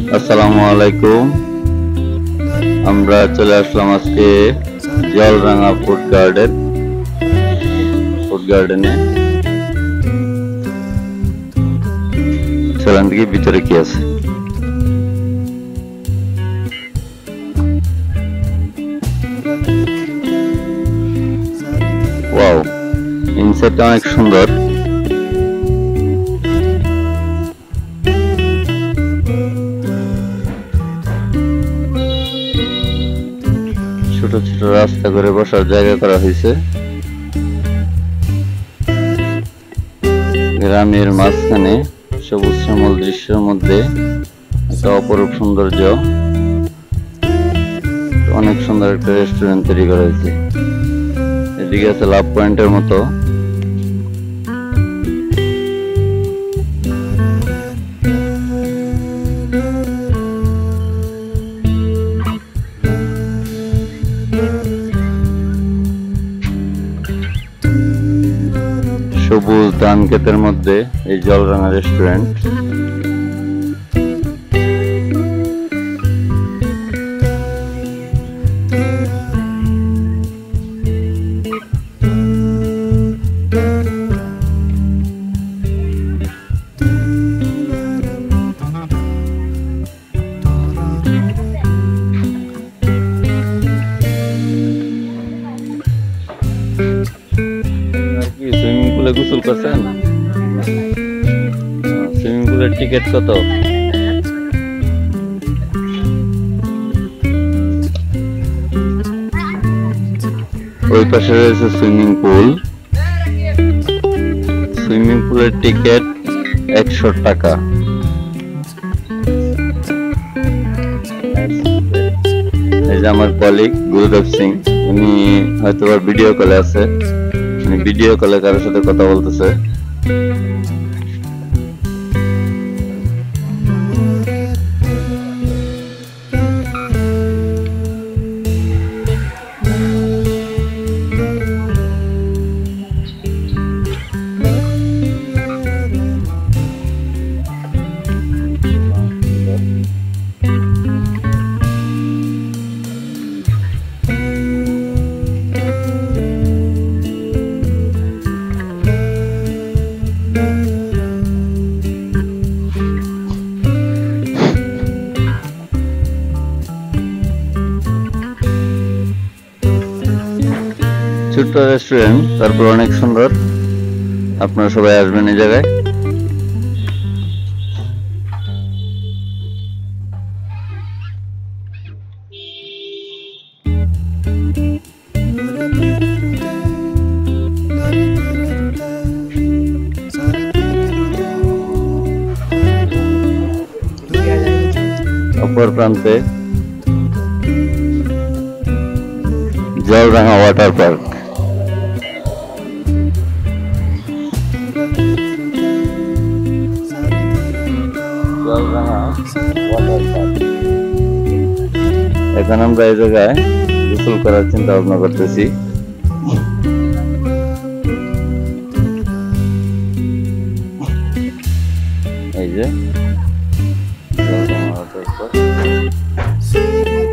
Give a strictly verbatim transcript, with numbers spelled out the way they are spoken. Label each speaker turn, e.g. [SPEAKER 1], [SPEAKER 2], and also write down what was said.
[SPEAKER 1] আসসালামু আলাইকুম। আমরা চলে আসলাম আজকে জলরাঙা ফুড গার্ডেন ফুড গার্ডেনে। চলেন দেখি ভিতরে কি আছে। ওয়াও, ইনসাইডটা অনেক সুন্দর। ছোট ছোট রাস্তা করে বসার জায়গা করা হয়েছে। গ্রামের মাঝখানে সবুজ শ্যামল দৃশ্যের মধ্যে একটা অপরূপ সৌন্দর্য। অনেক সুন্দর একটা রেস্টুরেন্ট তৈরি করা হয়েছে। এদিকে আছে লাভ পয়েন্টের মতো। সবুজ ধান ক্ষেতের মধ্যে এই জলরাঙা রেস্টুরেন্ট। সুইমিং পুলে গোসল করছেন? সুইমিং পুলের টিকিট কত? ওই পাশে রয়েছে সুইমিং পুল। সুইমিং পুলের টিকিট একশো টাকা। এই যে আমার কলিগ গুরুদেব সিং, উনি হয়তো ভিডিও কলে আছে। ভিডিও কলে কারোর সাথে কথা বলতেছে। ছোট্ট রেস্টুরেন্ট, তারপর অনেক সুন্দর। আপনারা সবাই আসবেন এই জায়গায়। অপর প্রান্তে জলরাঙা ওয়াটার পার্ক। এখন আমরা এই জায়গায় গোসল করার চিন্তা ভাবনা করতেছি। এই যে